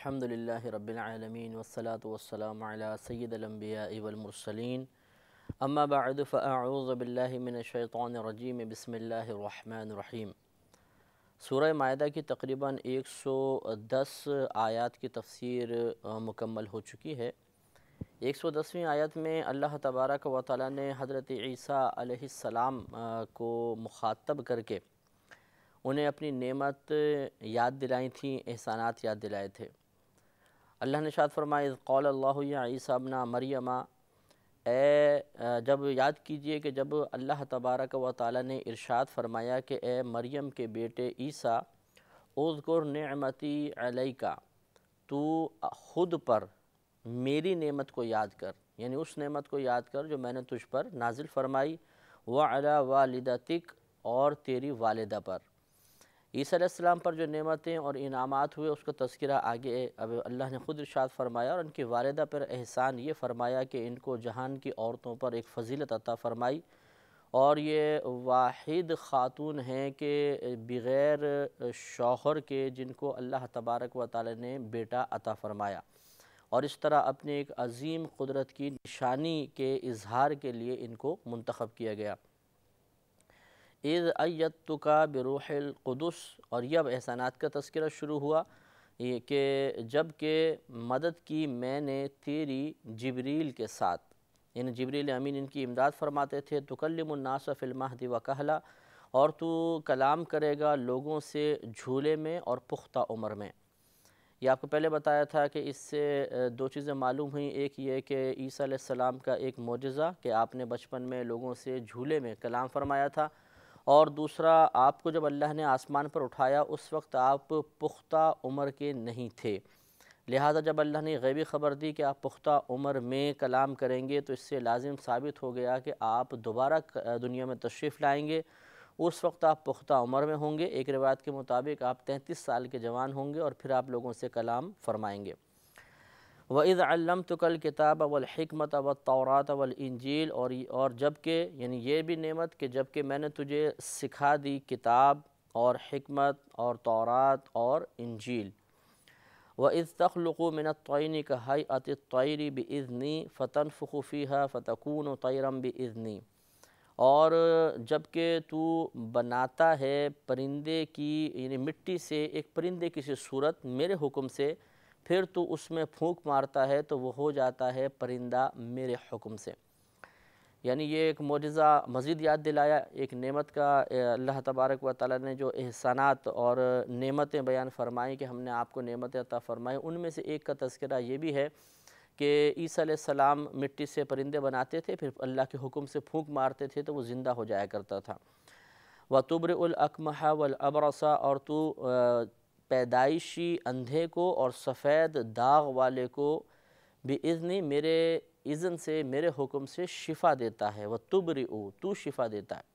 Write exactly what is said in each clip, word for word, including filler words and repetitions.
الحمدللہ رب العالمین والصلاة والسلام علی سید الانبیاء والمرسلین اما بعد فاعوذ باللہ من الشیطان الرجیم بسم اللہ الرحمن الرحیم۔ سورہ مائدہ کی تقریباً ایک سو دس آیات کی تفسیر مکمل ہو چکی ہے۔ ایک سو دسویں آیت میں اللہ تبارک و تعالیٰ نے حضرت عیسیٰ علیہ السلام کو مخاطب کر کے انہیں اپنی نعمت یاد دلائی تھیں، احسانات یاد دلائے تھے۔ اللہ نے ارشاد فرمایا اذ قال اللہ یا عیسیٰ ابن مریم، اے جب یاد کیجئے کہ جب اللہ تبارک و تعالیٰ نے ارشاد فرمایا کہ اے مریم کے بیٹے عیسیٰ اذکر نعمتی علیکا، تو خود پر میری نعمت کو یاد کر، یعنی اس نعمت کو یاد کر جو میں نے تجھ پر نازل فرمائی، وعلی والدتک، اور تیری والدہ پر۔ عیسیٰ علیہ السلام پر جو نعمتیں اور انعامات ہوئے اس کا تذکرہ آگے اب اللہ نے خود ارشاد فرمایا، اور ان کی والدہ پر احسان یہ فرمایا کہ ان کو جہان کی عورتوں پر ایک فضیلت عطا فرمائی، اور یہ واحد خاتون ہیں کہ بغیر شوہر کے جن کو اللہ تبارک و تعالی نے بیٹا عطا فرمایا، اور اس طرح اپنے ایک عظیم قدرت کی نشانی کے اظہار کے لیے ان کو منتخب کیا گیا۔ اذ ایدتک بروح القدس، اور یہ اب احسانات کا تذکرہ شروع ہوا یہ کہ جب کہ مدد کی میں نے تیری جبریل کے ساتھ، یعنی جبریل امین ان کی امداد فرماتے تھے، تکلم الناس فی المہد وکہلا، اور تو کلام کرے گا لوگوں سے جھولے میں اور پختہ عمر میں۔ یہ آپ کو پہلے بتایا تھا کہ اس سے دو چیزیں معلوم ہوئیں، ایک یہ کہ عیسیٰ علیہ السلام کا ایک معجزہ کہ آپ نے بچپن میں لوگوں سے جھولے میں کلام فرمایا تھا، اور دوسرا آپ کو جب اللہ نے آسمان پر اٹھایا اس وقت آپ پختہ عمر کے نہیں تھے، لہٰذا جب اللہ نے غیبی خبر دی کہ آپ پختہ عمر میں کلام کریں گے تو اس سے لازم ثابت ہو گیا کہ آپ دوبارہ دنیا میں تشریف لائیں گے، اس وقت آپ پختہ عمر میں ہوں گے۔ ایک روایت کے مطابق آپ تینتیس سال کے جوان ہوں گے اور پھر آپ لوگوں سے کلام فرمائیں گے۔ وَإِذْ عَلَّمْتُكَ الْكِتَابَ وَالْحِكْمَةَ وَالتَّوْرَاةَ وَالْإِنْجِيلَ، اور اور جب کہ یعنی یہ بھی نعمت کہ جب کہ میں نے تجھے سکھا دی کتاب اور حکمت اور تورات اور انجیل۔ وَإِذْ تَخْلُقُ مِنَ الطَّيْنِ كَهَيْئَةِ الطَّيْرِ بِإِذْنِي فَتَنْفُخُ فِيهَا فَتَكُونُ طَيْرًا بِإِذْنِي، اور جب کہ تو بناتا ہے پرندے کی، یعنی مٹی سے ایک پرندے کی سی صورت میرے حکم سے، پھر تو اس میں پھونک مارتا ہے تو وہ ہو جاتا ہے پرندہ میرے حکم سے۔ یعنی یہ ایک معجزہ مزید یاد دلایا، ایک نعمت کا اللہ تبارک و تعالیٰ نے جو احسانات اور نعمتیں بیان فرمائیں کہ ہم نے آپ کو نعمتیں عطا فرمائیں، ان میں سے ایک کا تذکرہ یہ بھی ہے کہ عیسیٰ علیہ السلام مٹی سے پرندے بناتے تھے، پھر اللہ کے حکم سے پھونک مارتے تھے تو وہ زندہ ہو جایا کرتا تھا۔ وَتُبْرِئُ الْأَكْمَحَ وَالْأَبْرَصَ، اور تو پیدائشی اندھے کو اور سفید داغ والے کو بِإِذْنِ، میرے اذن سے، میرے حکم سے شفا دیتا ہے۔ وَتُبْرِئُ، تو شفا دیتا ہے۔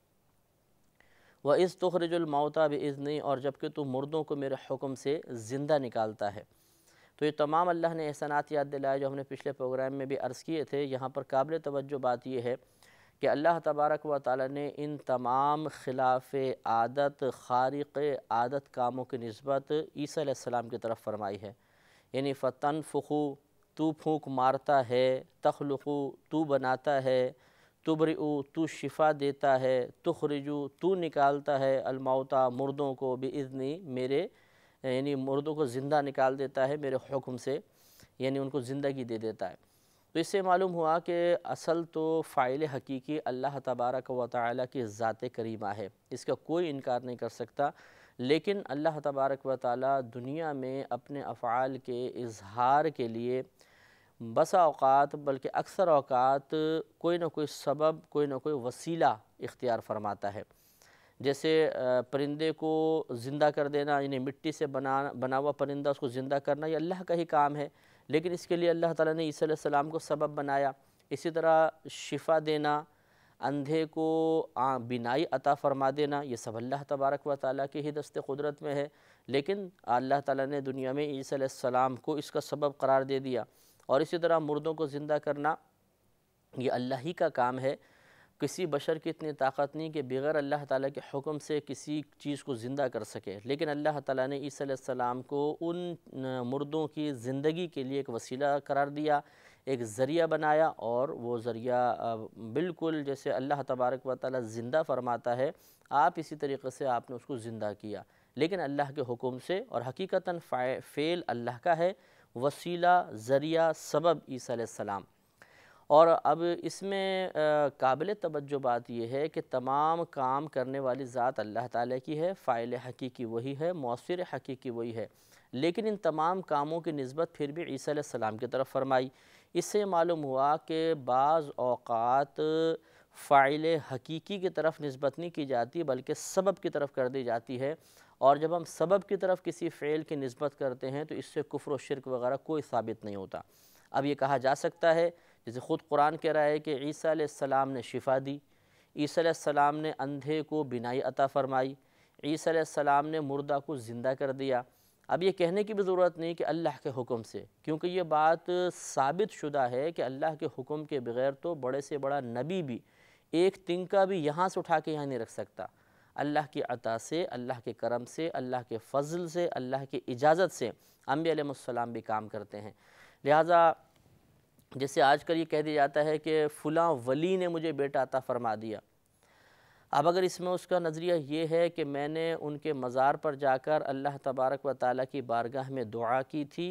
وَإِذْ تُخْرِجُ الْمَوْتَى بِإِذْنِ، اور جب کہ تو مردوں کو میرے حکم سے زندہ نکالتا ہے۔ تو یہ تمام اللہ نے احسانات یاد دلائے جو ہم نے پچھلے پروگرام میں بھی عرض کیے تھے۔ یہاں پر قابل توجہ بات یہ ہے کہ اللہ تبارک و تعالیٰ نے ان تمام خلاف عادت، خارق عادت کاموں کی نسبت عیسیٰ علیہ السلام کی طرف فرمائی ہے، یعنی فتنفخو، تو پھونک مارتا ہے، تخلقو، تو بناتا ہے، تبرئو، تو شفا دیتا ہے، تخرجو، تو نکالتا ہے، الموتى، مردوں کو، بِإِذْنِ، میرے یعنی مردوں کو زندہ نکال دیتا ہے میرے حکم سے، یعنی ان کو زندگی دے دیتا ہے۔ تو اس سے معلوم ہوا کہ اصل تو فاعل حقیقی اللہ تبارک و تعالیٰ کی ذات کریمہ ہے، اس کا کوئی انکار نہیں کر سکتا، لیکن اللہ تبارک و تعالیٰ دنیا میں اپنے افعال کے اظہار کے لیے بسا اوقات بلکہ اکثر اوقات کوئی نہ کوئی سبب، کوئی نہ کوئی وسیلہ اختیار فرماتا ہے۔ جیسے پرندے کو زندہ کر دینا، یعنی مٹی سے بنا بنا ہوا پرندہ اس کو زندہ کرنا، یہ اللہ کا ہی کام ہے، لیکن اس کے لیے اللہ تعالیٰ نے عیسیٰ علیہ السلام کو سبب بنایا۔ اسی طرح شفا دینا، اندھے کو بینائی عطا فرما دینا، یہ سب اللہ تبارک و تعالیٰ کی ہی دست قدرت میں ہے، لیکن اللہ تعالیٰ نے دنیا میں عیسیٰ علیہ السلام کو اس کا سبب قرار دے دیا۔ اور اسی طرح مردوں کو زندہ کرنا یہ اللہ ہی کا کام ہے۔ کسی بشر کی اتنی طاقت نہیں کہ بغیر اللہ تعالیٰ کے حکم سے کسی چیز کو زندہ کر سکے، لیکن اللہ تعالیٰ نے عیسیٰ علیہ السلام کو ان مردوں کی زندگی کے لیے ایک وسیلہ قرار دیا، ایک ذریعہ بنایا، اور وہ ذریعہ بالکل جیسے اللہ تبارک و تعالیٰ زندہ فرماتا ہے، آپ اسی طریقے سے آپ نے اس کو زندہ کیا، لیکن اللہ کے حکم سے، اور حقیقتاً فعل اللہ کا ہے، وسیلہ، ذریعہ، سبب عیسیٰ علیہ السلام۔ اور اب اس میں قابل توجہ بات یہ ہے کہ تمام کام کرنے والی ذات اللہ تعالیٰ کی ہے، فاعل حقیقی وہی ہے، مؤثر حقیقی وہی ہے، لیکن ان تمام کاموں کی نسبت پھر بھی عیسیٰ علیہ السلام کی طرف فرمائی۔ اس سے معلوم ہوا کہ بعض اوقات فاعل حقیقی کی طرف نسبت نہیں کی جاتی بلکہ سبب کی طرف کر دی جاتی ہے، اور جب ہم سبب کی طرف کسی فعل کی نسبت کرتے ہیں تو اس سے کفر و شرک وغیرہ کوئی ثابت نہیں ہوتا۔ اب یہ کہا جا سکتا ہے، جیسے خود قرآن کہہ رہا ہے کہ عیسیٰ علیہ السلام نے شفا دی، عیسیٰ علیہ السلام نے اندھے کو بینائی عطا فرمائی، عیسیٰ علیہ السلام نے مردہ کو زندہ کر دیا۔ اب یہ کہنے کی بھی ضرورت نہیں کہ اللہ کے حکم سے، کیونکہ یہ بات ثابت شدہ ہے کہ اللہ کے حکم کے بغیر تو بڑے سے بڑا نبی بھی ایک تنکا بھی یہاں سے اٹھا کے یہاں نہیں رکھ سکتا۔ اللہ کی عطا سے، اللہ کے کرم سے، اللہ کے فضل سے، اللہ کی اجازت سے انبیاء علیہ السلام بھی کام کرتے ہیں۔ لہٰذا جیسے آج کل یہ کہہ دیا جاتا ہے کہ فلاں ولی نے مجھے بیٹا عطا فرما دیا، اب اگر اس میں اس کا نظریہ یہ ہے کہ میں نے ان کے مزار پر جا کر اللہ تبارک و تعالیٰ کی بارگاہ میں دعا کی تھی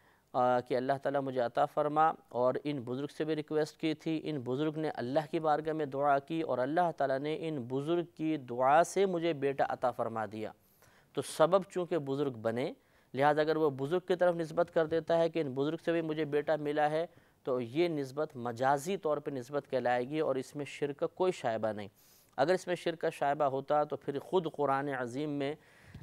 کہ اللہ تعالیٰ مجھے عطا فرما، اور ان بزرگ سے بھی ریکویسٹ کی تھی، ان بزرگ نے اللہ کی بارگاہ میں دعا کی اور اللہ تعالیٰ نے ان بزرگ کی دعا سے مجھے بیٹا عطا فرما دیا، تو سبب چونکہ بزرگ بنے، لہٰذا اگر وہ بزرگ کی طرف نسبت کر دیتا ہے کہ ان بزرگ سے بھی مجھے بیٹا ملا ہے، تو یہ نسبت مجازی طور پہ نسبت کہلائے گی، اور اس میں شرک کا کوئی شائبہ نہیں۔ اگر اس میں شرک کا شائبہ ہوتا تو پھر خود قرآن عظیم میں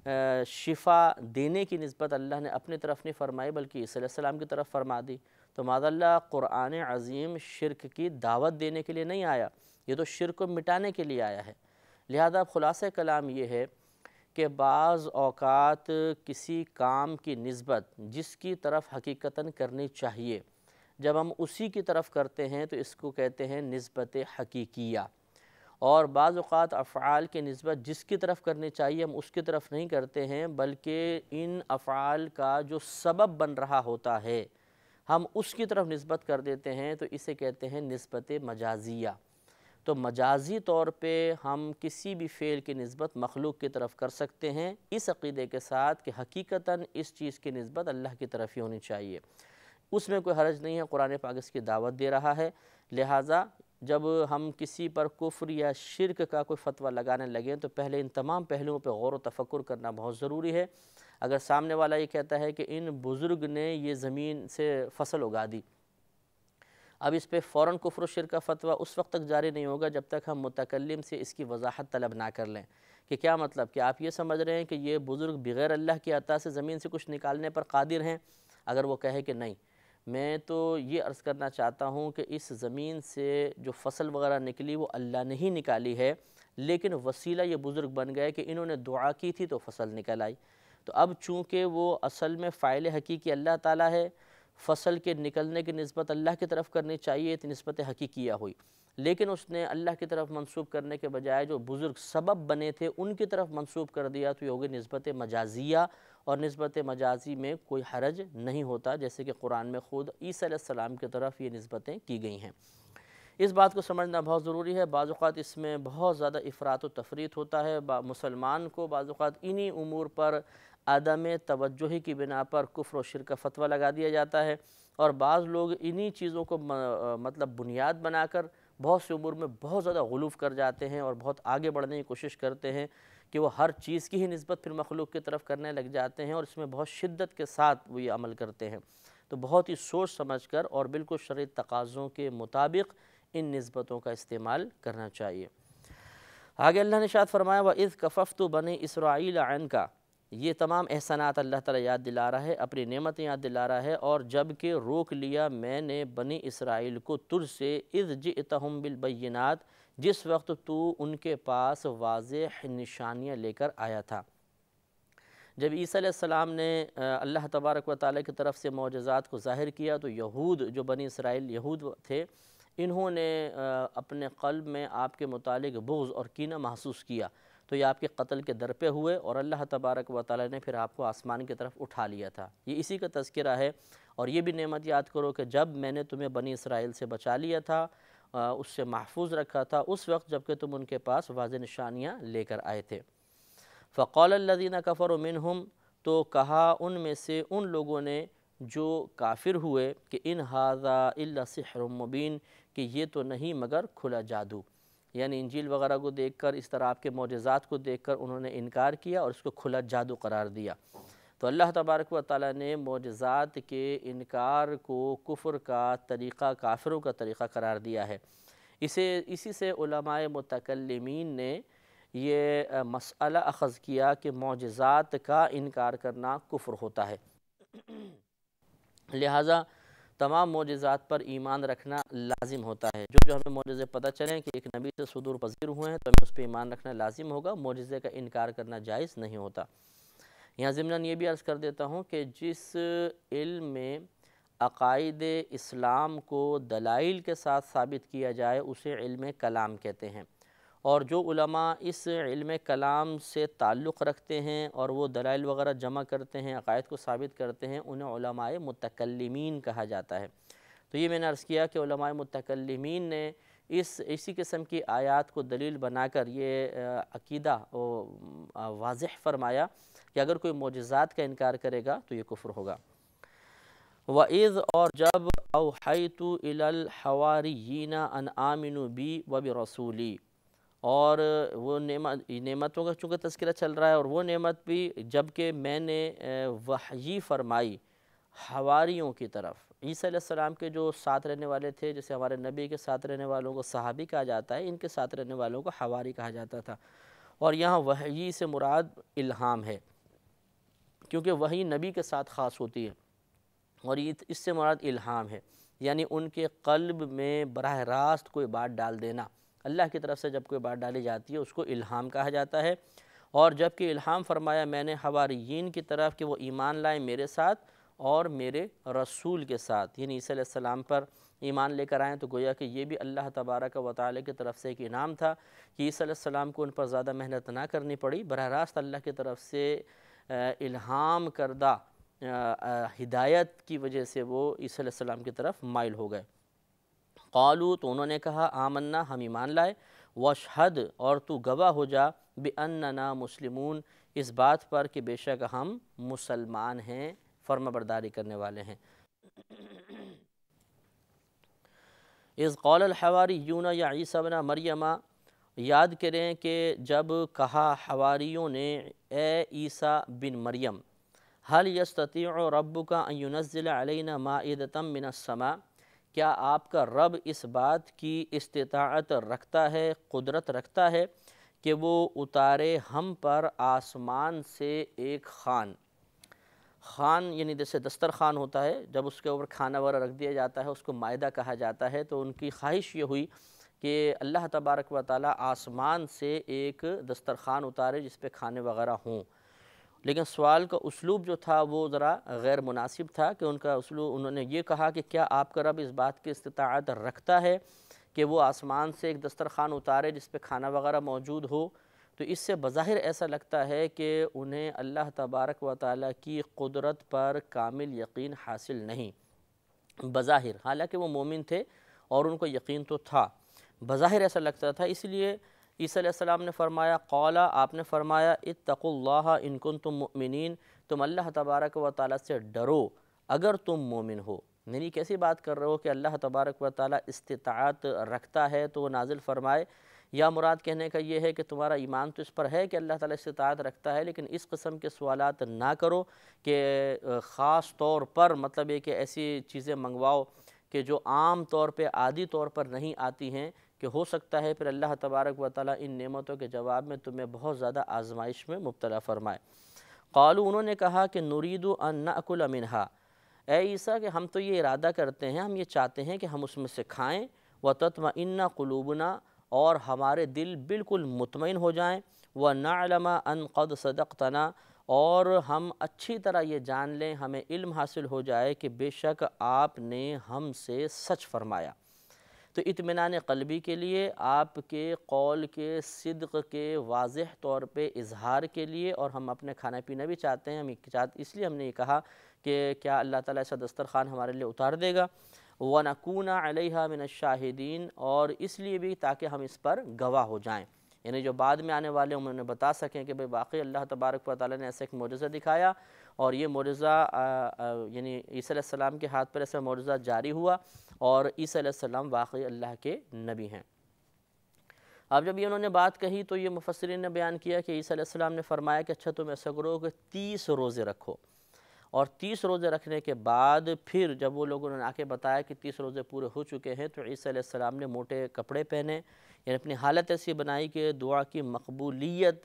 شفا دینے کی نسبت اللہ نے اپنی طرف نہیں فرمائی بلکہ عیسیٰ علیہ السلام کی طرف فرما دی، تو معاذ اللہ قرآن عظیم شرک کی دعوت دینے کے لیے نہیں آیا، یہ تو شرک کو مٹانے کے لیے آیا ہے۔ لہذا خلاصہ کلام یہ ہے کہ بعض اوقات کسی کام کی نسبت جس کی طرف حقیقتاً کرنی چاہیے، جب ہم اسی کی طرف کرتے ہیں تو اس کو کہتے ہیں نسبت حقیقیہ، اور بعض اوقات افعال کی نسبت جس کی طرف کرنی چاہیے ہم اس کی طرف نہیں کرتے ہیں بلکہ ان افعال کا جو سبب بن رہا ہوتا ہے ہم اس کی طرف نسبت کر دیتے ہیں، تو اسے کہتے ہیں نسبت مجازیہ۔ تو مجازی طور پہ ہم کسی بھی فعل کی نسبت مخلوق کی طرف کر سکتے ہیں اس عقیدے کے ساتھ کہ حقیقتاً اس چیز کی نسبت اللہ کی طرف ہی ہونی چاہیے، اس میں کوئی حرج نہیں ہے، قرآن پاک اس کی دعوت دے رہا ہے۔ لہٰذا جب ہم کسی پر کفر یا شرک کا کوئی فتویٰ لگانے لگیں تو پہلے ان تمام پہلوؤں پہ غور و تفکر کرنا بہت ضروری ہے۔ اگر سامنے والا یہ کہتا ہے کہ ان بزرگ نے یہ زمین سے فصل اگا دی، اب اس پہ فوراً کفر و شرک کا فتویٰ اس وقت تک جاری نہیں ہوگا جب تک ہم متکلم سے اس کی وضاحت طلب نہ کر لیں کہ کیا مطلب، کہ آپ یہ سمجھ رہے ہیں کہ یہ بزرگ بغیر اللہ کی عطا سے زمین سے کچھ نکالنے پر قادر ہیں؟ اگر وہ کہے کہ نہیں، میں تو یہ عرض کرنا چاہتا ہوں کہ اس زمین سے جو فصل وغیرہ نکلی وہ اللہ نے ہی نکالی ہے، لیکن وسیلہ یہ بزرگ بن گئے کہ انہوں نے دعا کی تھی تو فصل نکل آئی، تو اب چونکہ وہ اصل میں فاعل حقیقی اللہ تعالیٰ ہے، فصل کے نکلنے کی نسبت اللہ کی طرف کرنی چاہیے تو نسبت حقیقیہ ہوئی، لیکن اس نے اللہ کی طرف منسوب کرنے کے بجائے جو بزرگ سبب بنے تھے ان کی طرف منسوب کر دیا، تو یہ ہوگی نسبت مجازیہ، اور نسبت مجازی میں کوئی حرج نہیں ہوتا، جیسے کہ قرآن میں خود عیسیٰ علیہ السلام کی طرف یہ نسبتیں کی گئی ہیں۔ اس بات کو سمجھنا بہت ضروری ہے، بعض اوقات اس میں بہت زیادہ افراط و تفریط ہوتا ہے، مسلمان کو بعض اوقات انہی امور پر عدم توجہی کی بنا پر کفر و شرک کا فتویٰ لگا دیا جاتا ہے، اور بعض لوگ انہی چیزوں کو مطلب بنیاد بنا کر بہت سے امور میں بہت زیادہ غلو کر جاتے ہیں اور بہت آگے بڑھنے کی کوشش کرتے ہیں کہ وہ ہر چیز کی ہی نسبت پھر مخلوق کی طرف کرنے لگ جاتے ہیں، اور اس میں بہت شدت کے ساتھ وہ یہ عمل کرتے ہیں۔ تو بہت ہی سوچ سمجھ کر اور بالکل شرعی تقاضوں کے مطابق ان نسبتوں کا استعمال کرنا چاہیے۔ آگے اللہ نے ارشاد فرمایا وَإِذْ كَفَفْتُ بَنِي إِسْرَائِيلَ عَنْكَ، یہ تمام احسانات اللہ تعالیٰ یاد دلا رہا ہے، اپنی نعمتیں یاد دلا رہا ہے، اور جب کہ روک لیا میں نے بنی اسرائیل کو تجھ سے، اذ جئتہم بالبینات، جس وقت تو ان کے پاس واضح نشانیاں لے کر آیا تھا۔ جب عیسیٰ علیہ السلام نے اللہ تبارک و تعالیٰ کی طرف سے معجزات کو ظاہر کیا تو یہود جو بنی اسرائیل یہود تھے، انہوں نے اپنے قلب میں آپ کے متعلق بغض اور کینہ محسوس کیا تو یہ آپ کے قتل کے در پہ ہوئے اور اللہ تبارک و تعالیٰ نے پھر آپ کو آسمان کی طرف اٹھا لیا تھا۔ یہ اسی کا تذکرہ ہے، اور یہ بھی نعمت یاد کرو کہ جب میں نے تمہیں بنی اسرائیل سے بچا لیا تھا، اس سے محفوظ رکھا تھا، اس وقت جب کہ تم ان کے پاس واضح نشانیاں لے کر آئے تھے۔ فَقَالَ الَّذِينَ كَفَرُوا مِنْهُمْ، تو کہا ان میں سے ان لوگوں نے جو کافر ہوئے کہ ان هَذَا إِلَّا سِحْرٌ مُبِينٌ، کہ یہ تو نہیں مگر کھلا جادو، یعنی انجیل وغیرہ کو دیکھ کر، اس طرح آپ کے معجزات کو دیکھ کر انہوں نے انکار کیا اور اس کو کھلا جادو قرار دیا۔ تو اللہ تبارک و تعالیٰ نے معجزات کے انکار کو کفر کا طریقہ، کافروں کا طریقہ قرار دیا ہے۔ اسے اسی سے علماء متکلمین نے یہ مسئلہ اخذ کیا کہ معجزات کا انکار کرنا کفر ہوتا ہے، لہٰذا تمام معجزات پر ایمان رکھنا لازم ہوتا ہے۔ جو جو ہمیں معجزے پتہ چلیں کہ ایک نبی سے صدور پذیر ہوئے ہیں تو ہمیں اس پہ ایمان رکھنا لازم ہوگا، معجزے کا انکار کرنا جائز نہیں ہوتا۔ یہاں ضمناً یہ بھی عرض کر دیتا ہوں کہ جس علم میں عقائد اسلام کو دلائل کے ساتھ ثابت کیا جائے اسے علم کلام کہتے ہیں، اور جو علماء اس علم کلام سے تعلق رکھتے ہیں اور وہ دلائل وغیرہ جمع کرتے ہیں، عقائد کو ثابت کرتے ہیں، انہیں علماء متکلمین کہا جاتا ہے۔ تو یہ میں نے عرض کیا کہ علماء متکلمین نے اس اسی قسم کی آیات کو دلیل بنا کر یہ عقیدہ واضح فرمایا کہ اگر کوئی معجزات کا انکار کرے گا تو یہ کفر ہوگا۔ وَإِذْ، اور جب أَوْحَيْتُ إِلَى الْحَوَارِيِّينَ أَنْ آمِنُوا بِي وَبِرَسُولِي، اور وہ نعمت نعمتوں کا چونکہ تذکرہ چل رہا ہے، اور وہ نعمت بھی جب کہ میں نے وحی فرمائی حواریوں کی طرف، عیسیٰ علیہ السلام کے جو ساتھ رہنے والے تھے، جیسے ہمارے نبی کے ساتھ رہنے والوں کو صحابی کہا جاتا ہے، ان کے ساتھ رہنے والوں کو حواری کہا جاتا تھا، اور یہاں وحی سے مراد الہام ہے، کیونکہ وحی نبی کے ساتھ خاص ہوتی ہے، اور یہ اس سے مراد الہام ہے، یعنی ان کے قلب میں براہ راست کوئی بات ڈال دینا۔ اللہ کی طرف سے جب کوئی بات ڈالی جاتی ہے اس کو الہام کہا جاتا ہے، اور جب کہ الہام فرمایا میں نے حواریین کی طرف کہ وہ ایمان لائیں میرے ساتھ اور میرے رسول کے ساتھ، یعنی عیسیٰ علیہ السلام پر ایمان لے کر آئیں، تو گویا کہ یہ بھی اللہ تبارک و تعالی کی طرف سے ایک انعام تھا کہ عیسیٰ علیہ السلام کو ان پر زیادہ محنت نہ کرنی پڑی، براہ راست اللہ کی طرف سے الہام کردہ ہدایت کی وجہ سے وہ عیسیٰ علیہ السلام کی طرف مائل ہو گئے۔ قالو، تو انہوں نے کہا آمنا، ہم ایمان لائے، واشہد، اور تو گواہ ہو جا، بأننا مسلمون، اس بات پر کہ بے شک ہم مسلمان ہیں، فرما برداری کرنے والے ہیں۔ اذ قال الحواریون یا عیسیٰ ابن مریم، یاد کریں کہ جب کہا حواریوں نے اے عیسیٰ بن مریم، هل يستطيع ربك ان ينزل علينا مائدة من السماء، کیا آپ کا رب اس بات کی استطاعت رکھتا ہے، قدرت رکھتا ہے کہ وہ اتارے ہم پر آسمان سے ایک خوان؟ خوان یعنی جیسے دسترخوان ہوتا ہے، جب اس کے اوپر کھانا وغیرہ رکھ دیا جاتا ہے اس کو مائدہ کہا جاتا ہے، تو ان کی خواہش یہ ہوئی کہ اللہ تبارک و تعالیٰ آسمان سے ایک دسترخوان اتارے جس پہ کھانے وغیرہ ہوں، لیکن سوال کا اسلوب جو تھا وہ ذرا غیر مناسب تھا کہ ان کا اسلوب، انہوں نے یہ کہا کہ کیا آپ کا رب اس بات کی استطاعت رکھتا ہے کہ وہ آسمان سے ایک دسترخوان اتارے جس پہ کھانا وغیرہ موجود ہو؟ تو اس سے بظاہر ایسا لگتا ہے کہ انہیں اللہ تبارک و تعالیٰ کی قدرت پر کامل یقین حاصل نہیں، بظاہر، حالانکہ وہ مومن تھے اور ان کو یقین تو تھا، بظاہر ایسا لگتا تھا۔ اس لیے عیسیٰ علیہ السلام نے فرمایا، قولا، آپ نے فرمایا، اتقوا اللہ ان کنتم مؤمنین، تم اللہ تبارک و تعالیٰ سے ڈرو اگر تم مومن ہو۔ یعنی کیسی بات کر رہے ہو کہ اللہ تبارک و تعالیٰ استطاعت رکھتا ہے تو وہ نازل فرمائے، یا مراد کہنے کا یہ ہے کہ تمہارا ایمان تو اس پر ہے کہ اللہ تعالیٰ استطاعت رکھتا ہے، لیکن اس قسم کے سوالات نہ کرو کہ خاص طور پر، مطلب یہ کہ ایسی چیزیں منگواؤ کہ جو عام طور پہ عادی طور پر نہیں آتی ہیں، کہ ہو سکتا ہے پھر اللہ تبارک و تعالیٰ ان نعمتوں کے جواب میں تمہیں بہت زیادہ آزمائش میں مبتلا فرمائے۔ قالو، انہوں نے کہا کہ نرید ان نأکل منہا، اے عیسیٰ کہ ہم تو یہ ارادہ کرتے ہیں، ہم یہ چاہتے ہیں کہ ہم اس میں سے کھائیں، وتطمئن قلوبنا، اور ہمارے دل بالکل مطمئن ہو جائیں، ونعلم ان قد صدقتنا، اور ہم اچھی طرح یہ جان لیں، ہمیں علم حاصل ہو جائے کہ بے شک آپ نے ہم سے سچ فرمایا۔ تو تو اطمینان قلبی کے لیے، آپ کے قول کے صدق کے واضح طور پہ اظہار کے لیے، اور ہم اپنے کھانا پینا بھی چاہتے ہیں، ہم اس لیے ہم نے یہ کہا کہ کیا اللہ تعالیٰ ایسا دسترخوان ہمارے لیے اتار دے گا، وَنَكُونَ عَلَيْهَا مِنَ الشَّاهِدِينَ، اور اس لیے بھی تاکہ ہم اس پر گواہ ہو جائیں، یعنی جو بعد میں آنے والے ہم انہیں بتا سکیں کہ بھئی واقعی اللہ تبارک و تعالیٰ نے ایسا ایک معجزہ دکھایا، اور یہ معجزہ یعنی عیسیٰ علیہ السلام کے ہاتھ پر ایسا معجزہ جاری ہوا، اور عیسیٰ علیہ السلام واقعی اللہ کے نبی ہیں۔ اب جب یہ انہوں نے بات کہی تو یہ مفسرین نے بیان کیا کہ عیسیٰ علیہ السلام نے فرمایا کہ اچھا تم ایسا کرو کہ تیس روزے رکھو، اور تیس روزے رکھنے کے بعد پھر جب وہ لوگوں نے آ کے بتایا کہ تیس روزے پورے ہو چکے ہیں تو عیسیٰ علیہ السلام نے موٹے کپڑے پہنے، یعنی اپنی حالت ایسی بنائی کہ دعا کی مقبولیت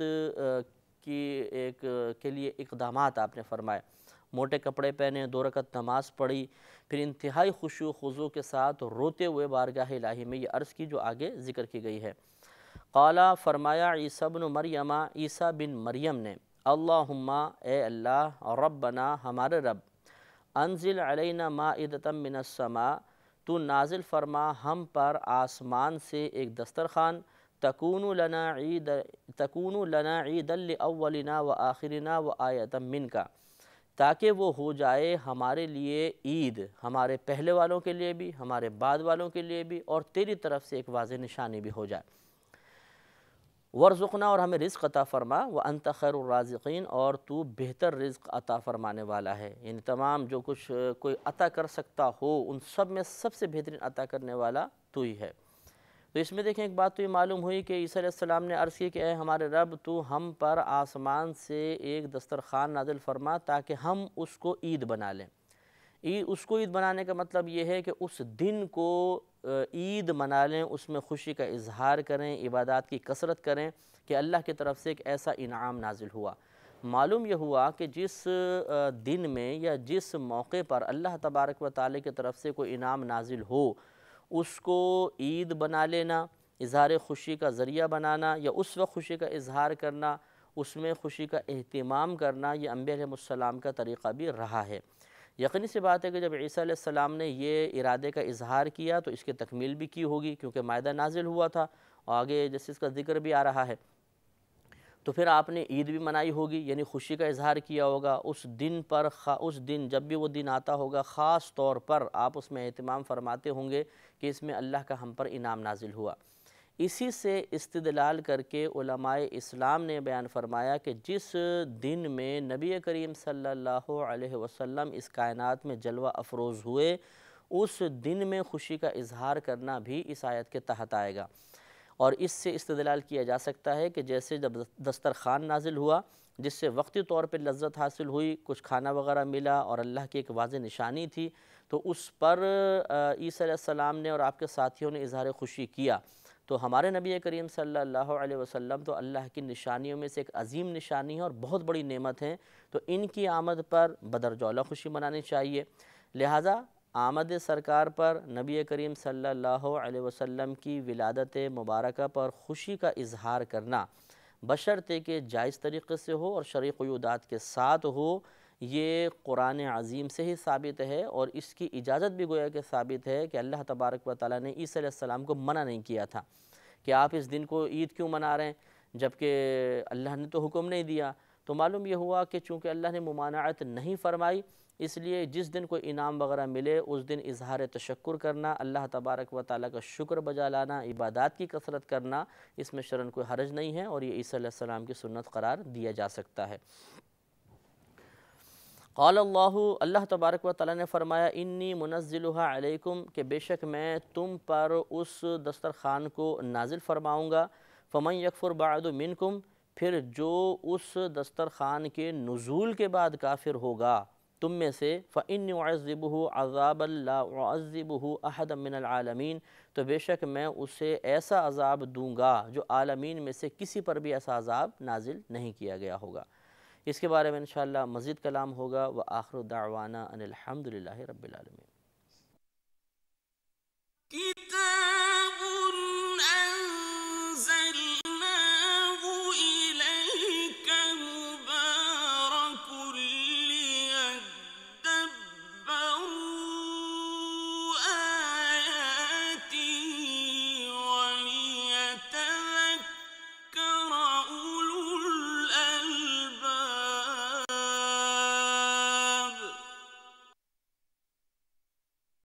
کی ایک کے لیے اقدامات آپ نے فرمائے، موٹے کپڑے پہنے، دو رکعت نماز پڑھی، پھر انتہائی خشوع و خضوع کے ساتھ روتے ہوئے بارگاہ الہی میں یہ عرض کی جو آگے ذکر کی گئی ہے۔ قالا، فرمایا عیسیٰ بن مریم، عیسیٰ بن مریم نے، اللہم، اے اللہ، ربنا، ہمارے رب، انزل علینا مائدۃ من السماء، تو نازل فرما ہم پر آسمان سے ایک دسترخوان، تکون لنا عید تکون لنا عیدا لاولنا وآخرنا وآیۃ منک، تاکہ وہ ہو جائے ہمارے لیے عید، ہمارے پہلے والوں کے لیے بھی، ہمارے بعد والوں کے لیے بھی، اور تیری طرف سے ایک واضح نشانی بھی ہو جائے۔ ورزقنا، اور ہمیں رزق عطا فرما، وانت خیر الرازقین، اور تو بہتر رزق عطا فرمانے والا ہے، یعنی تمام جو کچھ کوئی عطا کر سکتا ہو ان سب میں سب سے بہترین عطا کرنے والا تو ہی ہے۔ تو اس میں دیکھیں ایک بات تو یہ معلوم ہوئی کہ عیسیٰ علیہ السلام نے عرض کی کہ اے ہمارے رب، تو ہم پر آسمان سے ایک دسترخوان نازل فرما تاکہ ہم اس کو عید بنا لیں۔ عید اس کو عید بنانے کا مطلب یہ ہے کہ اس دن کو عید منا لیں، اس میں خوشی کا اظہار کریں، عبادات کی کثرت کریں کہ اللہ کی طرف سے ایک ایسا انعام نازل ہوا۔ معلوم یہ ہوا کہ جس دن میں یا جس موقع پر اللہ تبارک و تعالی کی طرف سے کوئی انعام نازل ہو، اس کو عید بنا لینا، اظہار خوشی کا ذریعہ بنانا، یا اس وقت خوشی کا اظہار کرنا، اس میں خوشی کا اہتمام کرنا، یہ انبیاء علیہ السلام کا طریقہ بھی رہا ہے۔ یقینی سی بات ہے کہ جب عیسیٰ علیہ السلام نے یہ ارادے کا اظہار کیا تو اس کی تکمیل بھی کی ہوگی، کیونکہ مائدہ نازل ہوا تھا، اور آگے جیسے اس کا ذکر بھی آ رہا ہے، تو پھر آپ نے عید بھی منائی ہوگی، یعنی خوشی کا اظہار کیا ہوگا اس دن پر، اس دن جب بھی وہ دن آتا ہوگا خاص طور پر آپ اس میں اہتمام فرماتے ہوں گے کہ اس میں اللہ کا ہم پر انعام نازل ہوا۔ اسی سے استدلال کر کے علماء اسلام نے بیان فرمایا کہ جس دن میں نبی کریم صلی اللہ علیہ وسلم اس کائنات میں جلوہ افروز ہوئے، اس دن میں خوشی کا اظہار کرنا بھی اس آیت کے تحت آئے گا، اور اس سے استدلال کیا جا سکتا ہے کہ جیسے جب دسترخوان نازل ہوا، جس سے وقتی طور پہ لذت حاصل ہوئی، کچھ کھانا وغیرہ ملا اور اللہ کی ایک واضح نشانی تھی، تو اس پر عیسیٰ علیہ السلام نے اور آپ کے ساتھیوں نے اظہار خوشی کیا، تو ہمارے نبی کریم صلی اللہ علیہ وسلم تو اللہ کی نشانیوں میں سے ایک عظیم نشانی ہے اور بہت بڑی نعمت ہے، تو ان کی آمد پر بدرجہ اعلیٰ خوشی منانی چاہیے۔ لہٰذا آمد سرکار پر، نبی کریم صلی اللہ علیہ وسلم کی ولادت مبارکہ پر خوشی کا اظہار کرنا بشرطے کہ جائز طریقے سے ہو اور شرعی قیودات کے ساتھ ہو، یہ قرآن عظیم سے ہی ثابت ہے، اور اس کی اجازت بھی گویا کہ ثابت ہے کہ اللہ تبارک و تعالیٰ نے عیسیٰ علیہ السلام کو منع نہیں کیا تھا کہ آپ اس دن کو عید کیوں منا رہے ہیں جبکہ اللہ نے تو حکم نہیں دیا۔ تو معلوم یہ ہوا کہ چونکہ اللہ نے ممانعت نہیں فرمائی، اس لیے جس دن کوئی انعام وغیرہ ملے اس دن اظہار تشکر کرنا، اللہ تبارک و تعالیٰ کا شکر بجا لانا، عبادات کی کثرت کرنا، اس میں شرعاً کوئی حرج نہیں ہے، اور یہ عیسیٰ علیہ السلام کی سنت قرار دیا جا سکتا ہے۔ قال اللہ، اللہ تبارک و تعالیٰ نے فرمایا، انی منزلھا علیکم، کہ بے شک میں تم پر اس دسترخوان کو نازل فرماؤں گا، فمن یکفر بعد منکم، پھر جو اس دسترخوان کے نزول کے بعد کافر ہوگا تم میں سے، فإنی اعذبہ عذابا لا اعذبہ احدا من العالمین، تو بے شک میں اسے ایسا عذاب دوں گا جو عالمین میں سے کسی پر بھی ایسا عذاب نازل نہیں کیا گیا ہوگا۔ اس کے بارے میں انشاءاللہ مزید کلام ہوگا۔ وآخر دعوانا ان الحمدللہ رب العالمین۔